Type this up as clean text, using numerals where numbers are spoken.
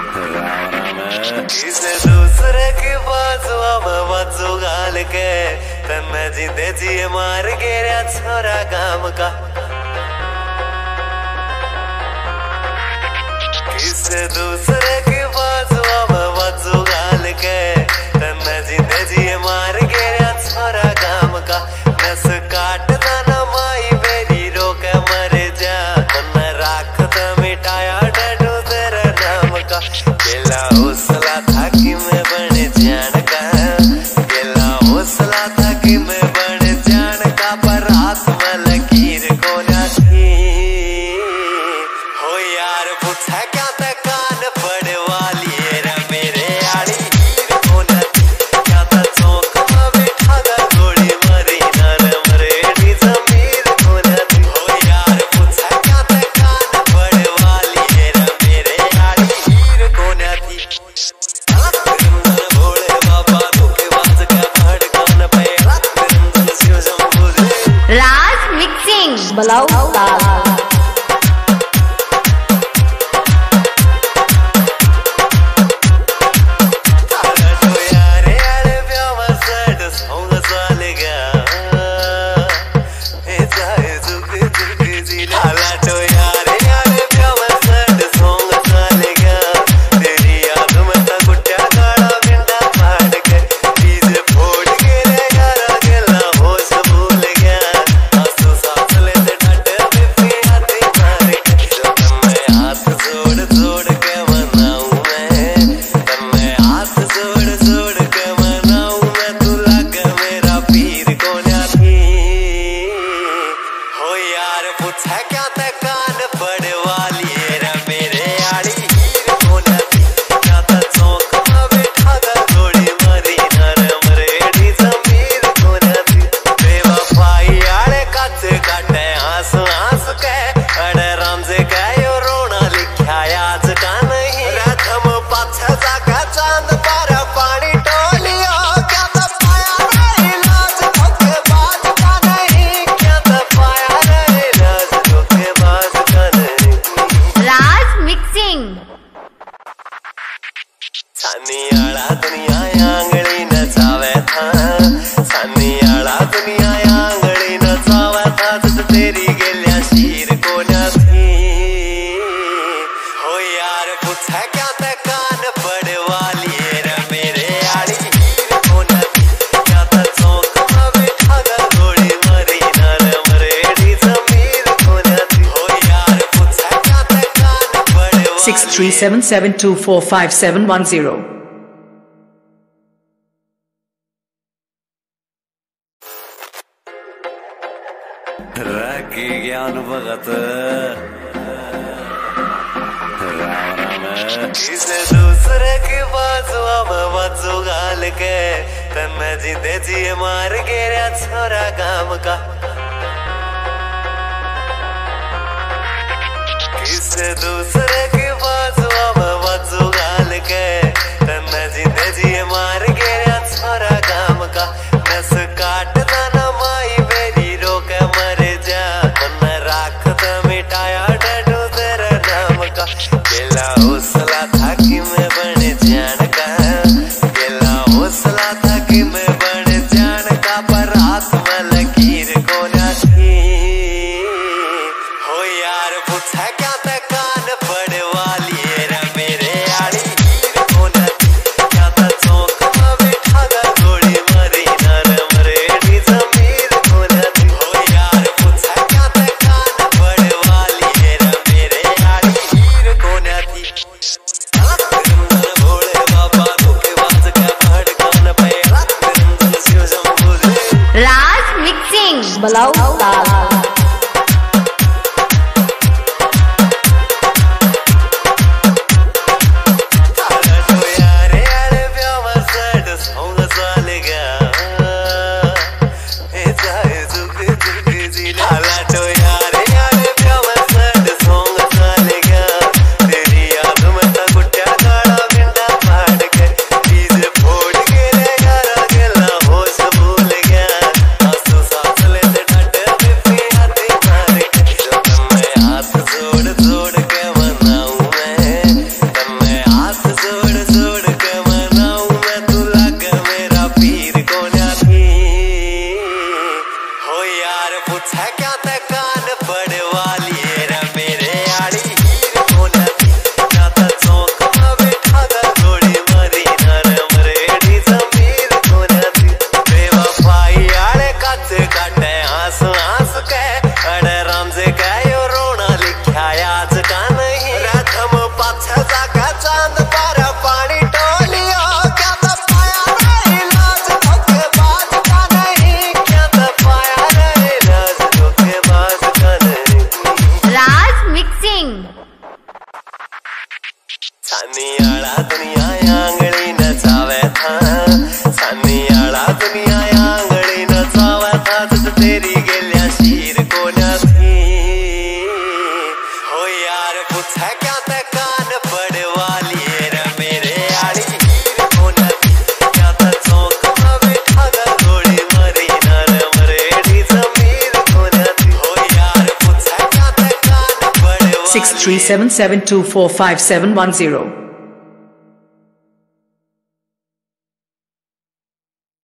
किसे दूसरे की बाजुआ में बाजू गाल के तन्ने जिंदे जिए मार गिरा छोरा काम का। किसे दूसरे की बाजुआ में बाजू गाल के तन्ने जिंदे जिए मार गिरा छोरा काम का। नस काटता ना माई बेरी रोके मर जा मन राख तो मिटाया डडू तेरे नाम का। गेला हौसला था कि मैं बन जान का, गेला हौसला था कि मैं बन जान का, पर हाथ में लकीर को ना थी। हो यार पूछा क्या ते कान पड़े वाली रे मेरे आड़ी हीर को ना थी। क्या था चौक में बैठा गा गोली मरी नरम रेडी जमीर को ना थी। हो यार पूछा क्या ते कान पड़े वाली रे मेरे आड़ी हीर को ना थी। राज मिक्सिंग बलाऊ सानियाला दुनिया आंगली नचावे था, सानियाला दुनिया आंगली नचावे था, तुझ तेरी गेलिया शीर को ना थी। हो यार पूछा क्या ते कान पड़े वाली रे मेरे आड़ी हीर को ना थी। क्या था चौक में बैठा गा गोली मरी नरम रेडी जमीर को ना थी। हो यार पूछा क्या ते कान पड़े वाली 6377245710 राखी ज्ञान भगत राम राम। किसे दूसरे की बाजुआ में बाजू गाल के तन्ने जिंदे जिए मार गिरा छोरा काम का। किसे दूसरे की बाजुआ में बाजू गाल के तन्ने जिंदे जिए मार गिरा छोरा काम का। नस काटता ना माई बेरी रोके मर जा मन राख तो मिटाया डडू तेरे नाम का। गेला हौसला था कि मैं बन जान का, गेला हौसला था कि मैं बन जान का, पर हाथ में लकीर को ना थी। हो यार पूछा क्या ते कान पड़े चांद पारा पानी टोलियो क्या तो पाया रे लाज धोखेबाज का नहीं क्या तो पाया रे लाज धोखेबाज का नहीं राज मिक्सिंग सानियाला दुनिया आंगली नचावे था सानियाला दुनिया आंगली नचावे था तुझ तेरी गेल्या शीर को नथी हो यार पूछा क्या ते कान बड़े वाली रे मेरे आड़ी हीर को नथी क्या ते चौक में बैठा गा घोड़ी मरी नर मरेड़ी जमीर को नथी हो यार पूछा क्या ते कान बड़े वाली 6377245710